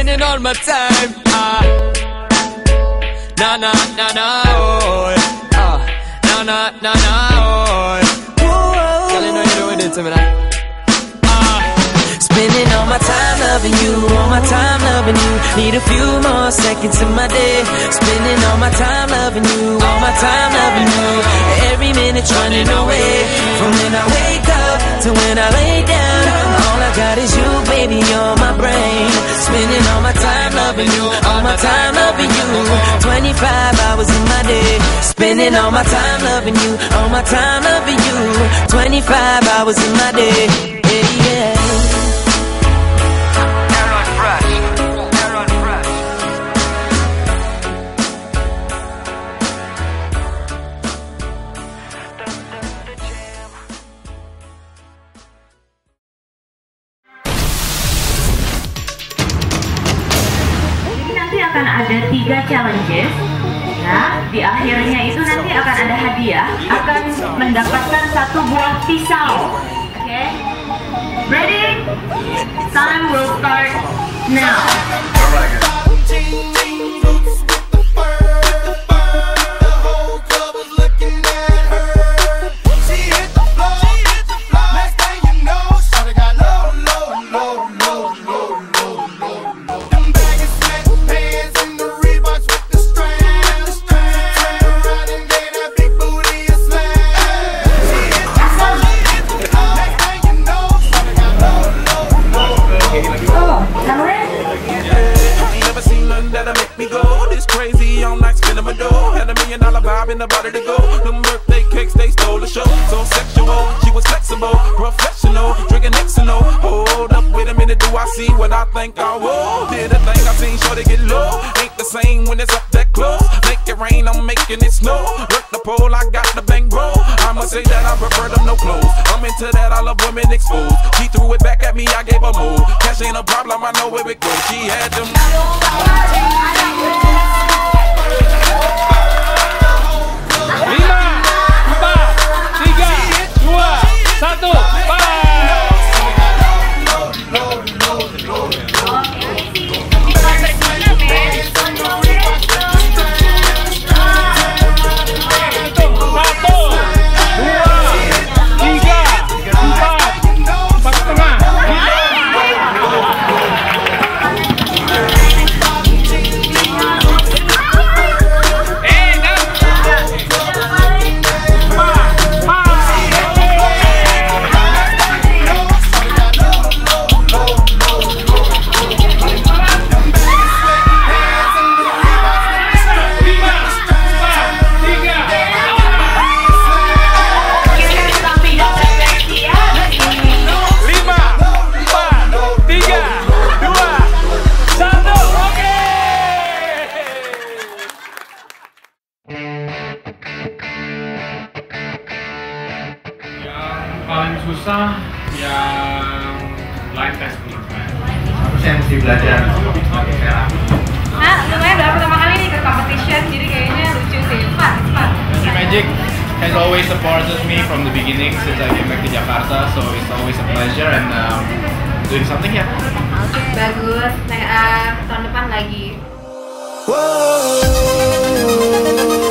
spending all my time. Na na na na, oh. Na na na na, oh. Girl, you know you're doing it to me now. Spending all my time loving you, all my time loving you. Need a few more seconds in my day. Spending all my time loving you, all my time loving you. Every minute's running away. From when I wake up to when I lay down, all I got is you, baby, on my brain. Spending all my time loving you, all my time loving you. 25 hours in my day. Spending all my time loving you, all my time loving you. 25 hours in my day. Yeah, yeah. Akan ada 3 challenges ya, di akhirnya itu nanti akan ada hadiah, akan mendapatkan 1 buah pisau. Oke, ready? Time will start now. In the body to go, them birthday cakes they stole the show. So sexual, she was flexible, professional, drinking Xano. Hold up, wait a minute, do I see what I think I will? Did a thing I seen, sure they get low. Ain't the same when it's up that close. Make it rain, I'm making it snow. Work the pole, I got the bang roll. I must say that I prefer them no clothes. I'm into that, I love women exposed. She threw it back at me, I gave her more. Cash ain't a problem, I know where it goes. She had them. 5, 4, 3, 2, 1, bye! Susah yang blind testing. Apa sih yang mesti belajar sebagai sekarang? Nah, lumayan udah pertama kali nih ke competition, jadi kayaknya lucu sih. Fun. Pantry Magic has always supported me from the beginning since I came back to Jakarta, so it's always a pleasure and doing something here. Bagus. Tahun depan lagi. Whoa.